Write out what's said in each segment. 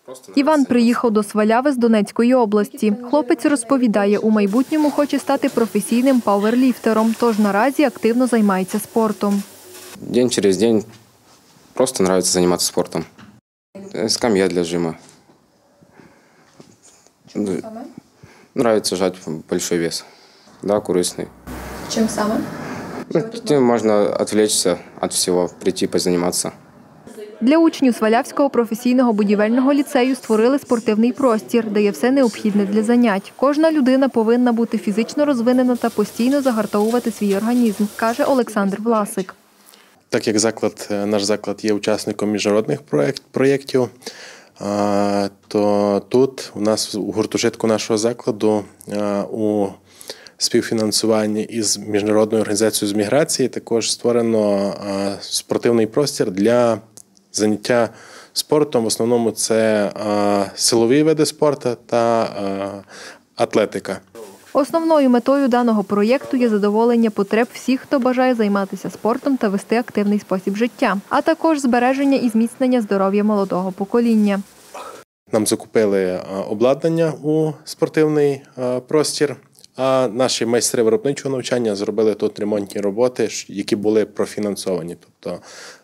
Іван приїхав до Сваляви з Донецької області. Хлопець розповідає, у майбутньому хоче стати професійним пауерліфтером, тож наразі активно займається спортом. День через день просто подобається займатися спортом. Скамья для жима. Чому саме? Нравится жать большой вес. Да, корисний. Чим саме? Тим можна відвлечься від всього, прийти позайматися. Для учнів Свалявського професійного будівельного ліцею створили спортивний простір, де є все необхідне для занять. Кожна людина повинна бути фізично розвинена та постійно загартовувати свій організм, каже Олександр Власик. Так як наш заклад є учасником міжнародних проєктів, то тут у нас у гуртожитку нашого закладу у співфінансуванні із Міжнародною організацією з міграції також створено спортивний простір для заняття спортом. В основному це силові види спорту та атлетика. Основною метою даного проєкту є задоволення потреб всіх, хто бажає займатися спортом та вести активний спосіб життя, а також збереження і зміцнення здоров'я молодого покоління. Нам закупили обладнання у спортивний простір, а наші майстри виробничого навчання зробили тут ремонтні роботи, які були профінансовані. Тобто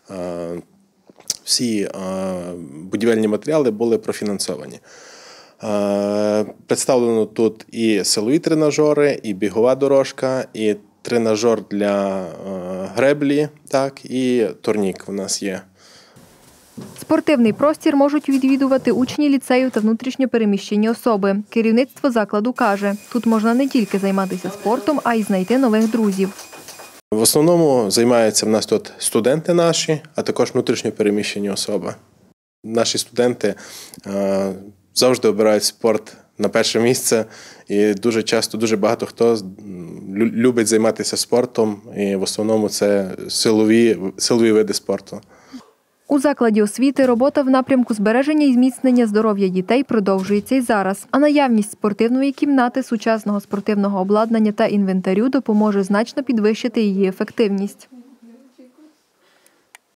всі будівельні матеріали були профінансовані. Представлено тут і силові тренажери, і бігова дорожка, і тренажер для греблі, так, і турнік у нас є. Спортивний простір можуть відвідувати учні ліцею та внутрішньо переміщені особи. Керівництво закладу каже, тут можна не тільки займатися спортом, а й знайти нових друзів. В основному займаються в нас тут студенти наші, а також внутрішньо переміщені особи. Наші студенти завжди обирають спорт на перше місце, і дуже часто, дуже багато хто любить займатися спортом, і в основному це силові види спорту. У закладі освіти робота в напрямку збереження і зміцнення здоров'я дітей продовжується і зараз. А наявність спортивної кімнати, сучасного спортивного обладнання та інвентарю допоможе значно підвищити її ефективність.